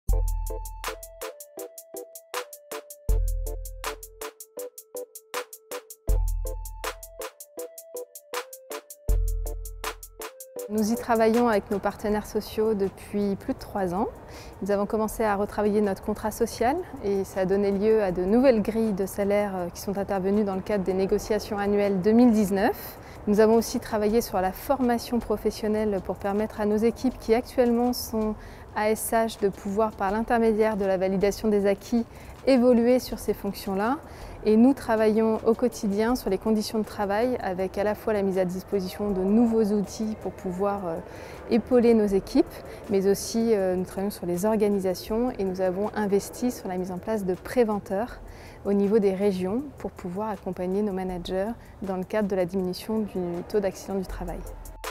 Nous y travaillons avec nos partenaires sociaux depuis plus de 3 ans. Nous avons commencé à retravailler notre contrat social et ça a donné lieu à de nouvelles grilles de salaire qui sont intervenues dans le cadre des négociations annuelles 2019. Nous avons aussi travaillé sur la formation professionnelle pour permettre à nos équipes qui actuellement sont ASH de pouvoir, par l'intermédiaire de la validation des acquis, évoluer sur ces fonctions-là. Et nous travaillons au quotidien sur les conditions de travail avec à la fois la mise à disposition de nouveaux outils pour pouvoir épauler nos équipes, mais aussi nous travaillons sur les organisations et nous avons investi sur la mise en place de préventeurs au niveau des régions pour pouvoir accompagner nos managers dans le cadre de la diminution du taux d'accident du travail.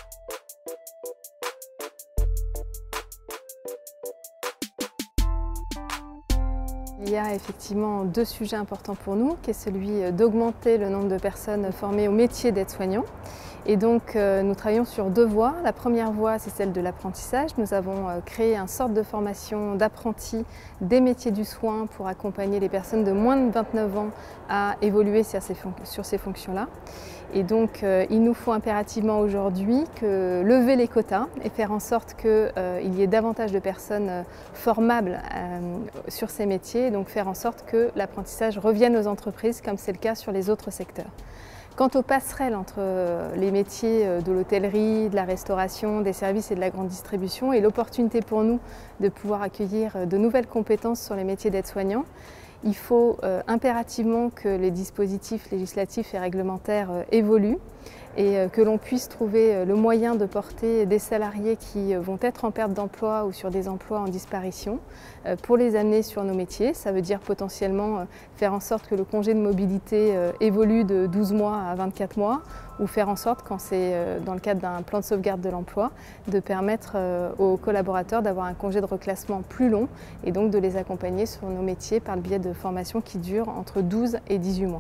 Il y a effectivement 2 sujets importants pour nous, qui est celui d'augmenter le nombre de personnes formées au métier d'aide-soignant. Et donc nous travaillons sur 2 voies. La première voie, c'est celle de l'apprentissage. Nous avons créé une sorte de formation d'apprentis des métiers du soin pour accompagner les personnes de moins de 29 ans à évoluer sur ces fonctions-là. Et donc il nous faut impérativement aujourd'hui lever les quotas et faire en sorte qu'il y ait davantage de personnes formables sur ces métiers, et donc faire en sorte que l'apprentissage revienne aux entreprises comme c'est le cas sur les autres secteurs. Quant aux passerelles entre les métiers de l'hôtellerie, de la restauration, des services et de la grande distribution et l'opportunité pour nous de pouvoir accueillir de nouvelles compétences sur les métiers d'aide-soignant, il faut impérativement que les dispositifs législatifs et réglementaires évoluent et que l'on puisse trouver le moyen de porter des salariés qui vont être en perte d'emploi ou sur des emplois en disparition pour les amener sur nos métiers. Ça veut dire potentiellement faire en sorte que le congé de mobilité évolue de 12 mois à 24 mois ou faire en sorte, quand c'est dans le cadre d'un plan de sauvegarde de l'emploi, de permettre aux collaborateurs d'avoir un congé de reclassement plus long et donc de les accompagner sur nos métiers par le biais de formations qui durent entre 12 et 18 mois.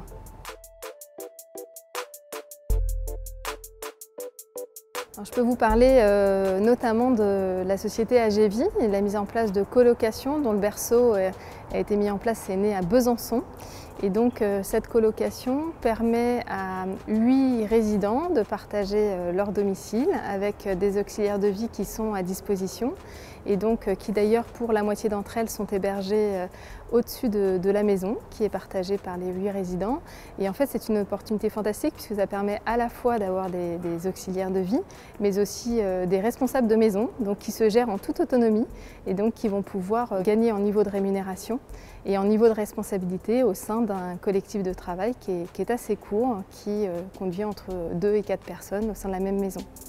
Alors, je peux vous parler notamment de la société AGVI et de la mise en place de colocation dont le berceau a été mis en place, c'est né à Besançon. Et donc cette colocation permet à 8 résidents de partager leur domicile avec des auxiliaires de vie qui sont à disposition et donc qui d'ailleurs pour la moitié d'entre elles sont hébergées au-dessus de la maison qui est partagée par les 8 résidents. Et en fait c'est une opportunité fantastique puisque ça permet à la fois d'avoir des auxiliaires de vie mais aussi des responsables de maison donc qui se gèrent en toute autonomie et donc qui vont pouvoir gagner en niveau de rémunération et en niveau de responsabilité au sein d'un collectif de travail qui est assez court, qui conduit entre 2 et 4 personnes au sein de la même maison.